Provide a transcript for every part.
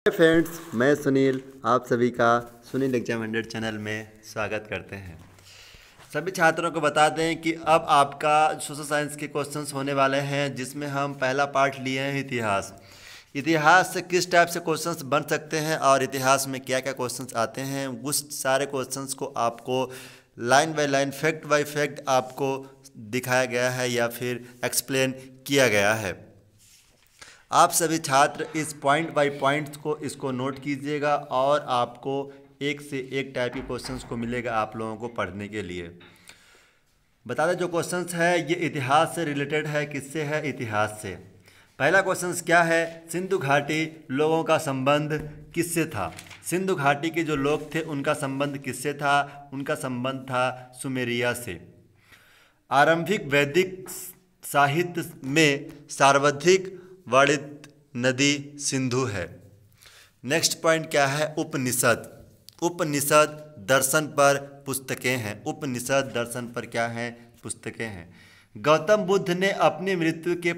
Friends, मैं सुनील आप सभी का सुनील एग्जाम 100 चैनल में स्वागत करते हैं। सभी छात्रों को बता दें कि अब आपका सोशल साइंस के क्वेश्चंस होने वाले हैं, जिसमें हम पहला पार्ट लिए हैं इतिहास। इतिहास से किस टाइप से क्वेश्चंस बन सकते हैं और इतिहास में क्या क्या क्वेश्चंस आते हैं, उस सारे क्वेश्चंस को आपको line by line, fact by fact आपको दिखाया गया है या फिर एक्सप्लेन किया गया है। आप सभी छात्र इस पॉइंट बाय पॉइंट्स को इसको नोट कीजिएगा और आपको एक से एक टाइप के क्वेश्चंस को मिलेगा आप लोगों को पढ़ने के लिए। बता दें जो क्वेश्चंस है ये इतिहास से रिलेटेड है। किससे है? इतिहास से। पहला क्वेश्चंस क्या है? सिंधु घाटी लोगों का संबंध किससे था? सिंधु घाटी के जो लोग थे उनका संबंध किससे था? उनका संबंध था सुमेरिया से। आरंभिक वैदिक साहित्य में सर्वाधिक वर्णित नदी सिंधु है। नेक्स्ट पॉइंट क्या है? उपनिषद। उपनिषद दर्शन पर पुस्तकें हैं। उपनिषद दर्शन पर क्या हैं? पुस्तकें हैं। गौतम बुद्ध ने अपनी मृत्यु के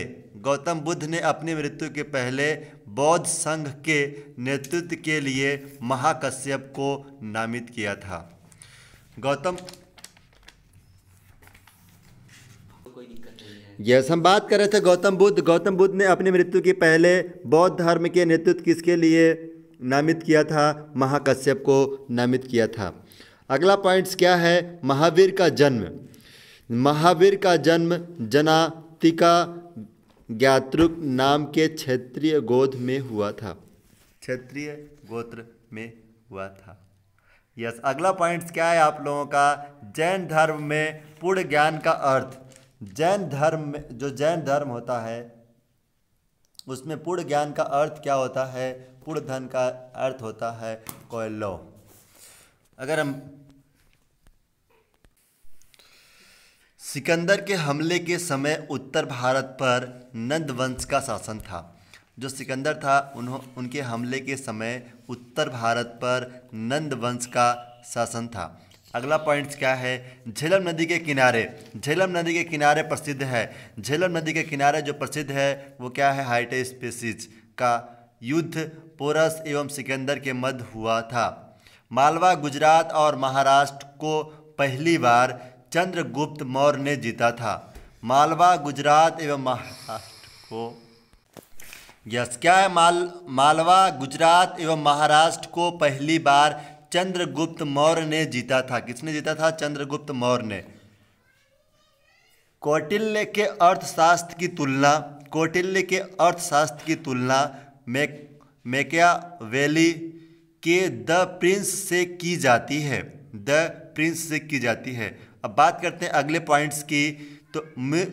पहले बौद्ध संघ के नेतृत्व के लिए महाकश्यप को नामित किया था। हम बात कर रहे थे गौतम बुद्ध ने अपनी मृत्यु के पहले बौद्ध धर्म के नेतृत्व किसके लिए नामित किया था? महाकश्यप को नामित किया था। अगला पॉइंट्स क्या है? महावीर का जन्म जनातिका ज्ञातृक नाम के क्षेत्रीय गोत्र में हुआ था। क्षेत्रीय गोत्र में हुआ था। यस। अगला पॉइंट्स क्या है आप लोगों का? जैन धर्म में पूर्ण ज्ञान का अर्थ। जैन धर्म होता है उसमें पूर्ण ज्ञान का अर्थ क्या होता है? पूर्ण धन का अर्थ होता है कोयलो। अगर हम सिकंदर के हमले के समय उत्तर भारत पर नंद वंश का शासन था। जो सिकंदर था उनके हमले के समय उत्तर भारत पर नंद वंश का शासन था। अगला पॉइंट्स क्या है? झेलम नदी के किनारे प्रसिद्ध है। झेलम नदी के किनारे जो प्रसिद्ध है वो क्या है? हाइटेस्पेसिस का युद्ध पोरस एवं सिकंदर के मध्य हुआ था। मालवा, गुजरात और महाराष्ट्र को पहली बार चंद्रगुप्त मौर्य ने जीता था। मालवा, गुजरात एवं महाराष्ट्र को क्या है? मालवा, गुजरात एवं महाराष्ट्र को पहली बार चंद्रगुप्त मौर्य ने जीता था। किसने जीता था? चंद्रगुप्त मौर्य ने। कौटिल्य के अर्थशास्त्र की तुलना मैकियावेली के द प्रिंस से की जाती है। अब बात करते हैं अगले पॉइंट्स की। तो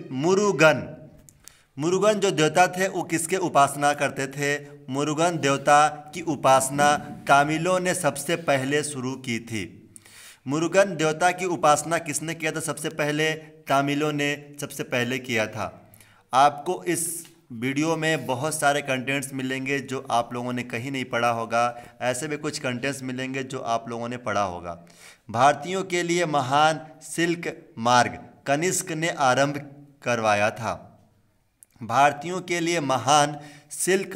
मुरुगन जो देवता थे वो किसके उपासना करते थे? मुरुगन देवता की उपासना तमिलों ने सबसे पहले शुरू की थी। मुरुगन देवता की उपासना किसने किया था सबसे पहले? तमिलों ने सबसे पहले किया था। आपको इस वीडियो में बहुत सारे कंटेंट्स मिलेंगे जो आप लोगों ने कहीं नहीं पढ़ा होगा। ऐसे भी कुछ कंटेंट्स मिलेंगे जो आप लोगों ने पढ़ा होगा। भारतीयों के लिए महान सिल्क मार्ग कनिष्क ने आरंभ करवाया था। भारतीयों के लिए महान सिल्क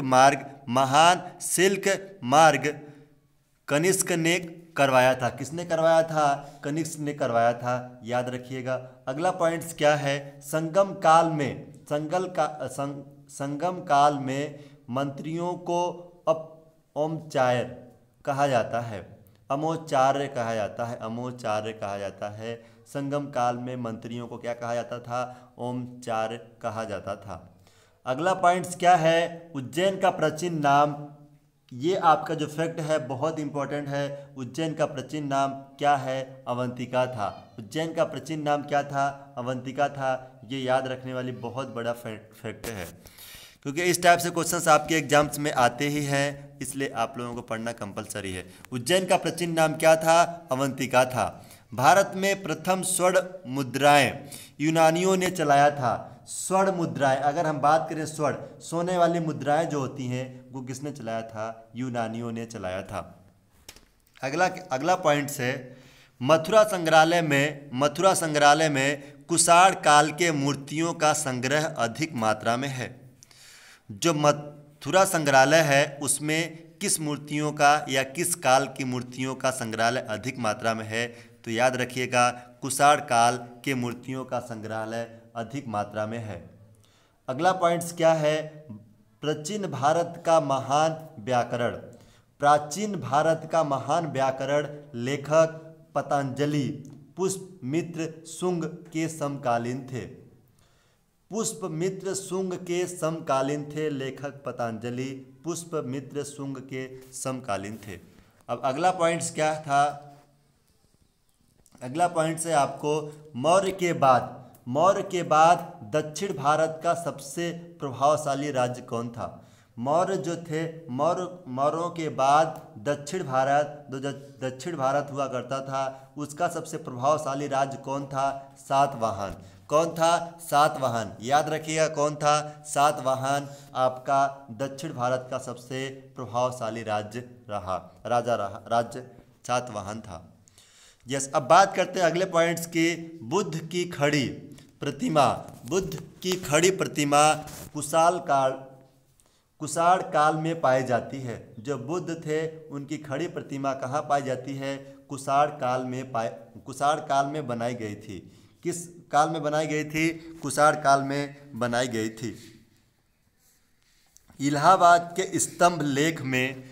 मार्ग कनिष्क ने करवाया था। किसने करवाया था? कनिष्क ने करवाया था। याद रखिएगा। अगला पॉइंट्स क्या है? संगम काल में मंत्रियों को अमोचार्य कहा जाता है। संगम काल में मंत्रियों को क्या कहा जाता था? ओमचार्य कहा जाता था। अगला पॉइंट्स क्या है? उज्जैन का प्राचीन नाम। ये आपका जो फैक्ट है बहुत इंपॉर्टेंट है। उज्जैन का प्राचीन नाम क्या है? अवंतिका था। उज्जैन का प्राचीन नाम क्या था? अवंतिका था। ये याद रखने वाली बहुत बड़ा फैक्ट है, क्योंकि इस टाइप से क्वेश्चंस आपके एग्जाम्स में आते ही हैं, इसलिए आप लोगों को पढ़ना कंपलसरी है। उज्जैन का प्राचीन नाम क्या था? अवंतिका था। भारत में प्रथम स्वर्ण मुद्राएं यूनानियों ने चलाया था। स्वर्ण मुद्राएं, अगर हम बात करें सोने वाली मुद्राएं जो होती हैं वो किसने चलाया था? यूनानियों ने चलाया था। अगला पॉइंट है मथुरा संग्रहालय में कुषाण काल के मूर्तियों का संग्रह अधिक मात्रा में है। जो मथुरा संग्रहालय है उसमें किस मूर्तियों का या किस काल की मूर्तियों का संग्रहालय अधिक मात्रा में है? तो याद रखिएगा, कुषाण काल के मूर्तियों का संग्रहालय अधिक मात्रा में है। अगला पॉइंट्स क्या है? प्राचीन भारत का महान व्याकरण। प्राचीन भारत का महान व्याकरण लेखक पतंजलि पुष्पमित्र शुंग के समकालीन थे। पुष्पमित्र शुंग के समकालीन थे। लेखक पतंजलि पुष्पमित्र शुंग के समकालीन थे। अब अगला पॉइंट्स क्या था? अगला पॉइंट्स है आपको मौर्य के बाद दक्षिण भारत का सबसे प्रभावशाली राज्य कौन था? मौर्य जो थे, मौर्यों के बाद दक्षिण भारत हुआ करता था, उसका सबसे प्रभावशाली राज्य कौन था? सातवाहन। कौन था? सातवाहन। याद रखिएगा, कौन था? सातवाहन आपका दक्षिण भारत का सबसे प्रभावशाली राज्य राज्य सातवाहन था। यस, अब बात करते हैं अगले पॉइंट्स की। बुद्ध की खड़ी प्रतिमा। बुद्ध की खड़ी प्रतिमा कुषाण काल में पाई जाती है। जो बुद्ध थे उनकी खड़ी प्रतिमा कहाँ पाई जाती है? कुषाण काल में बनाई गई थी। किस काल में बनाई गई थी? कुषाण काल में बनाई गई थी। इलाहाबाद के स्तंभ लेख में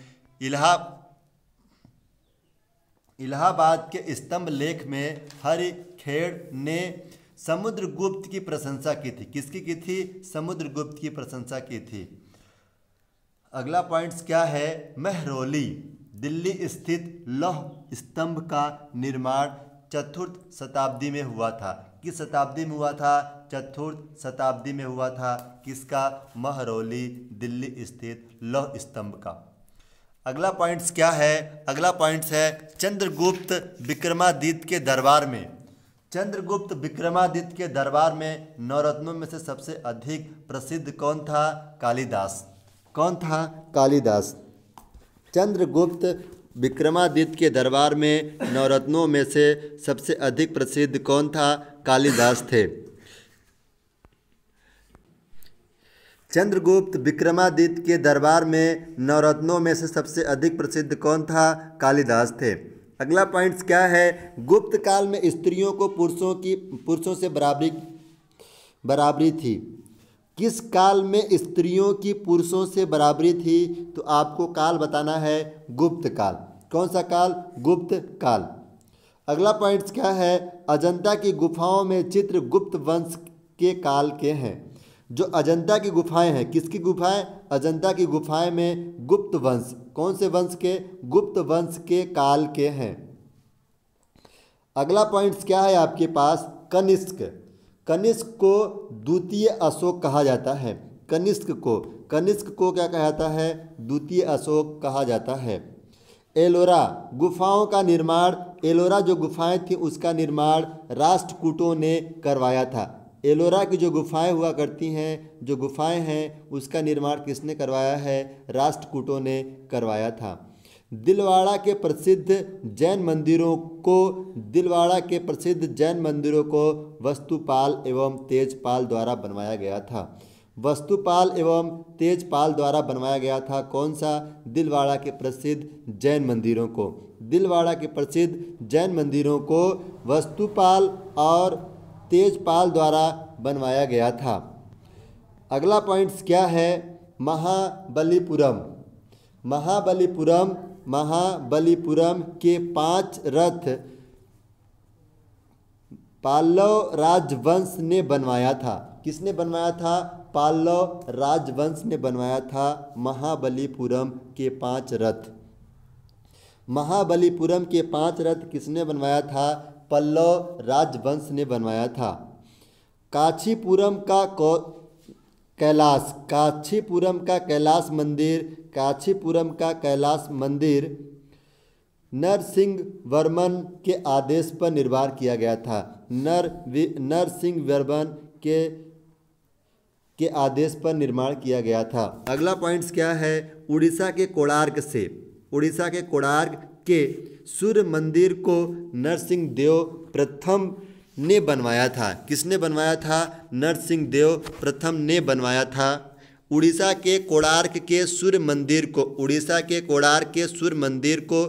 इलाहाबाद के स्तंभ लेख में हरिखेड़ ने समुद्रगुप्त की प्रशंसा की थी। किसकी की थी? समुद्रगुप्त की प्रशंसा की थी। अगला पॉइंट्स क्या है? महरौली दिल्ली स्थित लौह स्तंभ का निर्माण चतुर्थ शताब्दी में हुआ था। किस शताब्दी में हुआ था? चतुर्थ शताब्दी में हुआ था। किसका? महरौली दिल्ली स्थित लौह स्तंभ का। अगला पॉइंट्स क्या है? अगला पॉइंट्स है चंद्रगुप्त विक्रमादित्य के दरबार में। चंद्रगुप्त विक्रमादित्य के दरबार में नवरत्नों में से सबसे अधिक प्रसिद्ध कौन था? कालिदास। कौन था? कालिदास। चंद्रगुप्त विक्रमादित्य के दरबार में नवरत्नों में से सबसे अधिक प्रसिद्ध कौन था? कालिदास थे। चंद्रगुप्त विक्रमादित्य के दरबार में नवरत्नों में से सबसे अधिक प्रसिद्ध कौन था? कालिदास थे। अगला पॉइंट्स क्या है? गुप्त काल में स्त्रियों को पुरुषों से बराबरी थी। किस काल में स्त्रियों की पुरुषों से बराबरी थी? तो आपको काल बताना है, गुप्त काल। कौन सा काल? गुप्त काल। अगला पॉइंट्स क्या है? अजंता की गुफाओं में चित्र गुप्त वंश के काल के हैं। जो अजंता की गुफाएं हैं, किसकी गुफाएं? अजंता की गुफाएं में गुप्त वंश। कौन से वंश के? गुप्त वंश के काल के हैं। अगला पॉइंट्स क्या है आपके पास? कनिष्क। कनिष्क को द्वितीय अशोक कहा जाता है। कनिष्क को क्या कहा जाता है? द्वितीय अशोक कहा जाता है। एलोरा गुफाओं का निर्माण, एलोरा जो गुफाएं थी उसका निर्माण राष्ट्रकूटों ने करवाया था। एलोरा की जो गुफाएं हुआ करती हैं, जो गुफाएं हैं, उसका निर्माण किसने करवाया है? राष्ट्रकूटों ने करवाया था। दिलवाड़ा के प्रसिद्ध जैन मंदिरों को वस्तुपाल एवं तेजपाल द्वारा बनवाया गया था। वस्तुपाल एवं तेजपाल द्वारा बनवाया गया था। कौन सा? दिलवाड़ा के प्रसिद्ध जैन मंदिरों को। दिलवाड़ा के प्रसिद्ध जैन मंदिरों को वस्तुपाल और तेजपाल द्वारा बनवाया गया था। अगला पॉइंट्स क्या है? महाबलीपुरम के 5 रथ पल्लव राजवंश ने बनवाया था। किसने बनवाया था? पल्लव राजवंश ने बनवाया था महाबलीपुरम के 5 रथ। महाबलीपुरम के 5 रथ किसने बनवाया था? पल्लव राजवंश ने बनवाया था। कांचीपुरम का कैलाश मंदिर नरसिंहवर्मन के आदेश पर निर्माण किया गया था। नरसिंहवर्मन के आदेश पर निर्माण किया गया था। अगला पॉइंट्स क्या है? उड़ीसा के कोणार्क के सूर्य मंदिर को नरसिंहदेव प्रथम ने बनवाया था। किसने बनवाया था? नरसिंहदेव प्रथम ने बनवाया था। उड़ीसा के कोणार्क के सूर्य मंदिर को, उड़ीसा के कोणार्क के सूर्य मंदिर को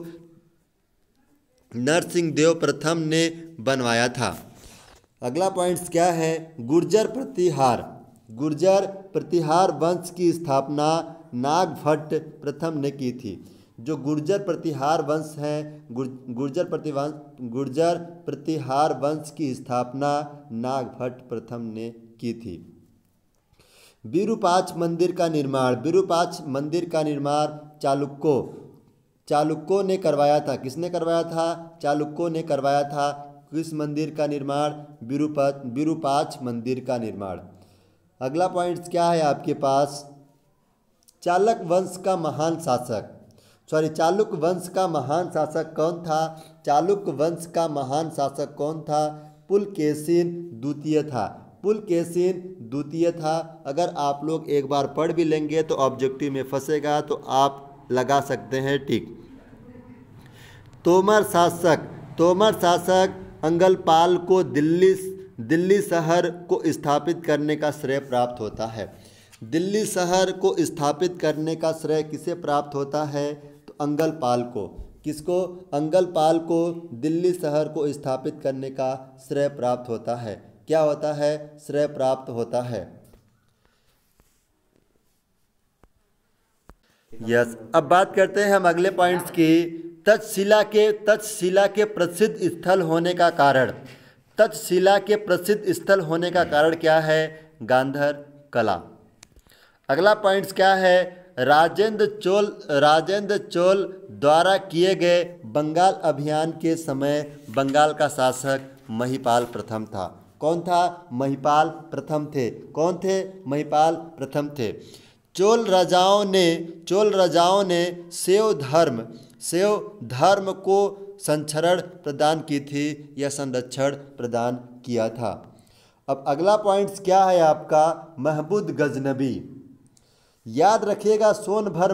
नरसिंहदेव प्रथम ने बनवाया था। अगला पॉइंट्स क्या है, गुर्जर प्रतिहार, गुर्जर प्रतिहार वंश की स्थापना नागभट्ट प्रथम ने की थी। जो गुर्जर प्रतिहार वंश है, गुर्जर प्रतिहार वंश की स्थापना नागभट्ट प्रथम ने की थी। विरूपाक्ष मंदिर का निर्माण, विरूपाक्ष मंदिर का निर्माण चालुक्यों ने करवाया था। किसने करवाया था? चालुक्यों ने करवाया था। किस मंदिर का निर्माण? विरूपाक्ष मंदिर का निर्माण। अगला पॉइंट क्या है आपके पास, चालुक्य वंश का महान शासक, चालुक्य वंश का महान शासक कौन था? चालुक्य वंश का महान शासक कौन था? पुलकेशिन द्वितीय था। पुलकेशिन द्वितीय था। अगर आप लोग एक बार पढ़ भी लेंगे तो ऑब्जेक्टिव में फंसेगा तो आप लगा सकते हैं टिक। तोमर शासक अंगलपाल को दिल्ली शहर को स्थापित करने का श्रेय प्राप्त होता है। दिल्ली शहर को स्थापित करने का श्रेय किसे प्राप्त होता है? तो अंगलपाल को। किसको? अंगलपाल को दिल्ली शहर को स्थापित करने का श्रेय प्राप्त होता है। क्या होता है? श्रेय प्राप्त होता है। यस, अब बात करते हैं हम अगले पॉइंट्स की। तक्षशिला के प्रसिद्ध स्थल होने का कारण, तक्षशिला के प्रसिद्ध स्थल होने का कारण क्या है? गांधार कला। अगला पॉइंट्स क्या है, राजेंद्र चोल द्वारा किए गए बंगाल अभियान के समय बंगाल का शासक महिपाल प्रथम था। कौन था? महिपाल प्रथम थे। कौन थे? महिपाल प्रथम थे। चोल राजाओं ने शैव धर्म को संरक्षण प्रदान की थी या संरक्षण प्रदान किया था। अब अगला पॉइंट्स क्या है आपका, महमूद गजनबी। याद रखिएगा सोमनाथ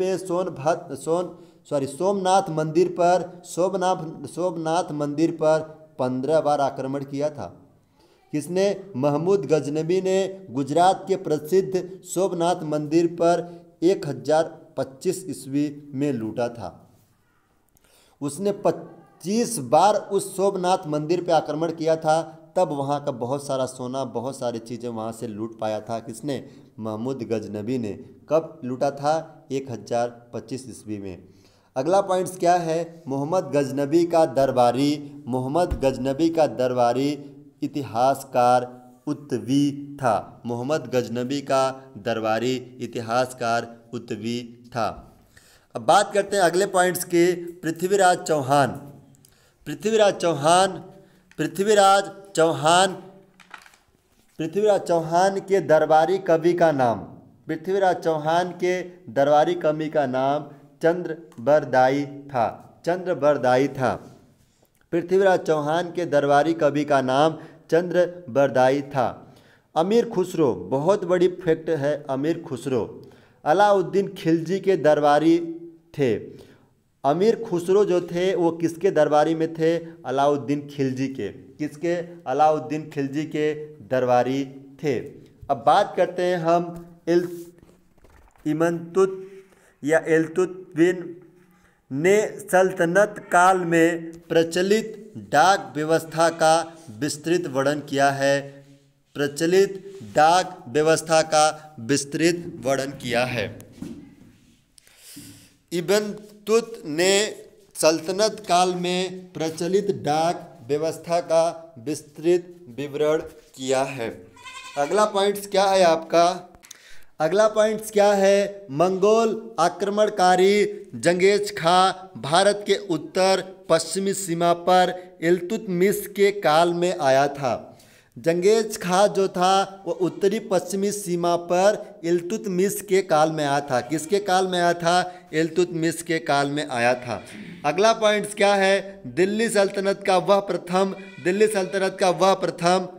मंदिर पर 15 बार आक्रमण किया था। किसने? महमूद गजनबी ने गुजरात के प्रसिद्ध सोमनाथ मंदिर पर 1025 ईस्वी में लूटा था। उसने 25 बार उस सोमनाथ मंदिर पर आक्रमण किया था, तब वहाँ का बहुत सारा सोना, बहुत सारी चीज़ें वहाँ से लूट पाया था। किसने? महमूद गजनबी ने। कब लूटा था? 1025 ईस्वी में। अगला पॉइंट्स क्या है, मोहम्मद गजनबी का दरबारी इतिहासकार उत्तवी था। मोहम्मद गजनबी का दरबारी इतिहासकार उत्तवी था। अब बात करते हैं अगले पॉइंट्स के, पृथ्वीराज चौहान के दरबारी कवि का नाम, पृथ्वीराज चौहान के दरबारी कवि का नाम चंद्रबरदाई था। पृथ्वीराज चौहान के दरबारी कवि का नाम चंद्रबरदाई था। अमीर खुसरो, बहुत बड़ी फैक्ट है, अमीर खुसरो अलाउद्दीन खिलजी के दरबारी थे। अमीर खुसरो जो थे वो किसके दरबारी में थे? अलाउद्दीन खिलजी के। किसके? अलाउद्दीन खिलजी के दरबारी थे। अब बात करते हैं हम इल्तुतमिश ने सल्तनत काल में प्रचलित डाक व्यवस्था का विस्तृत वर्णन किया है। प्रचलित डाक व्यवस्था का विस्तृत वर्णन किया है। इब्न तुत ने सल्तनत काल में प्रचलित डाक व्यवस्था का विस्तृत विवरण किया है। अगला पॉइंट्स क्या है आपका, अगला पॉइंट्स क्या है, मंगोल आक्रमणकारी जंगेज खां भारत के उत्तर पश्चिमी सीमा पर इल्तुतमिश के काल में आया था। जंगेज खां जो था वो उत्तरी पश्चिमी सीमा पर इल्तुतमिश के काल में आया था। किसके काल में आया था? इल्तुतमिश के काल में आया था। अगला पॉइंट्स क्या है, दिल्ली सल्तनत का वह प्रथम